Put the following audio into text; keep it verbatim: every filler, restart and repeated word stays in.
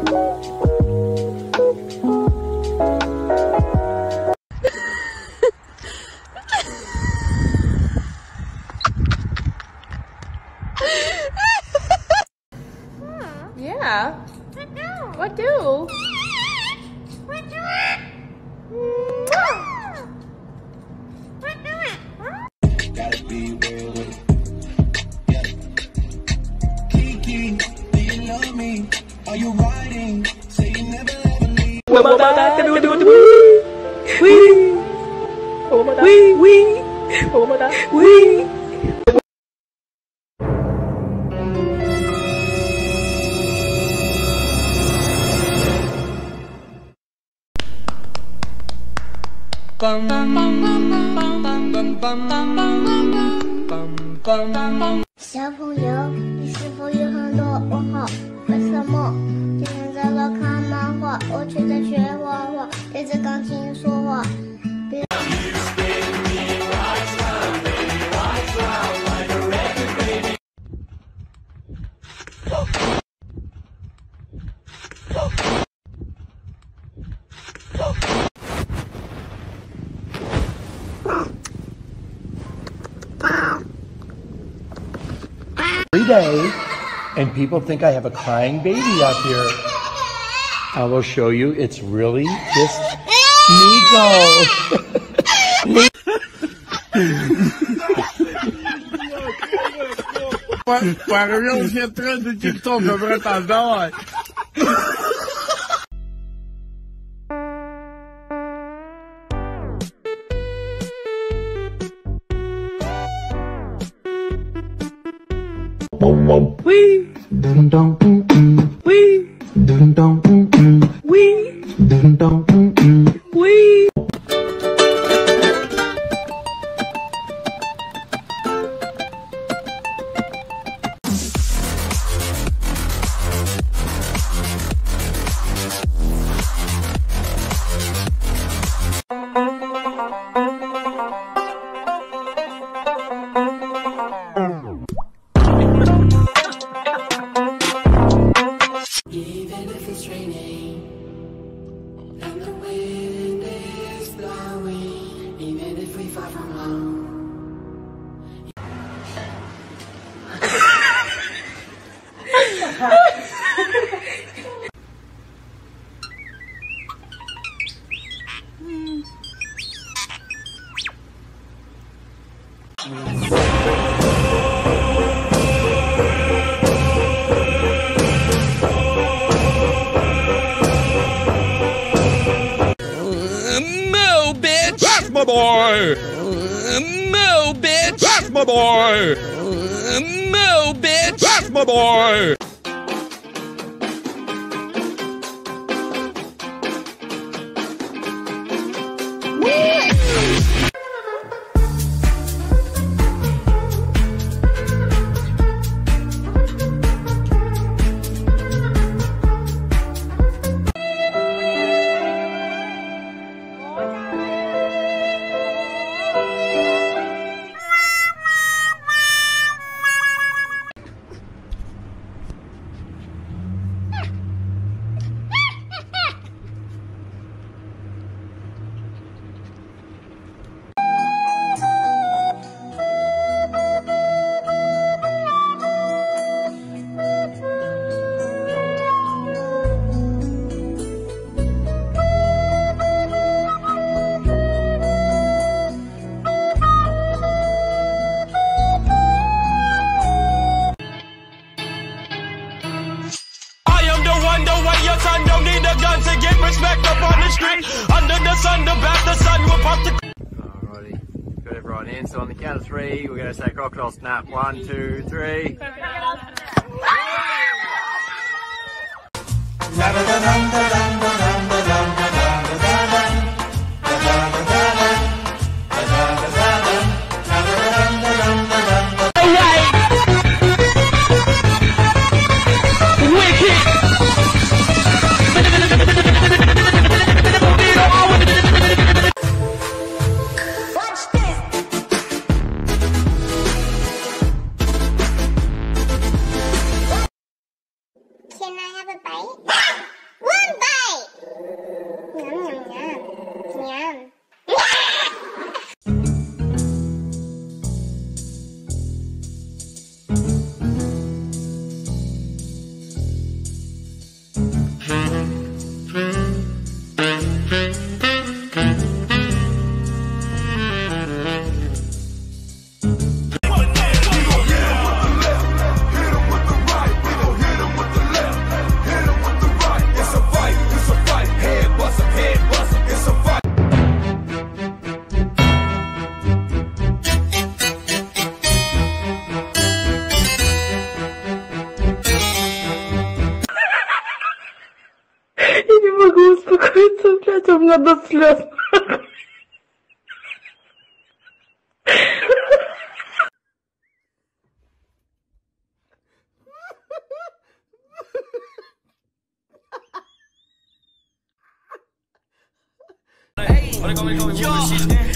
Yeah. What do? What do? Gotta be real with it. Yeah. Kiki, do you love me? Are you riding? Say you never ever leave. Wee wee. Wee. Bum bum bum bum bum bum bum bum bum。 小朋友，你是否有很多问号？为什么？今天在这看漫画，我却在学画画，对着钢琴说话。别 Every day, and people think I have a crying baby out here. I will show you. It's really just Nico. Парень все тренды тиктока, братан, давай. Wee. Dun dun mm mm. Wee. Dun dun mm mm. Wee. Dun dun mm mm. Wee. Even if it's raining and the wind is blowing, even if we far from home. No, bitch! That's my boy! No, bitch! That's my boy! No, bitch! That's my boy! Wonder why your son don't need a gun to get respect up on the street. Under the sun, the back, the sun will pop the. Alrighty, got everyone in. So on the count of three, we're going to say crocodile snap. One, two, three. Can I have a bite? Что у меня до слез. Yo,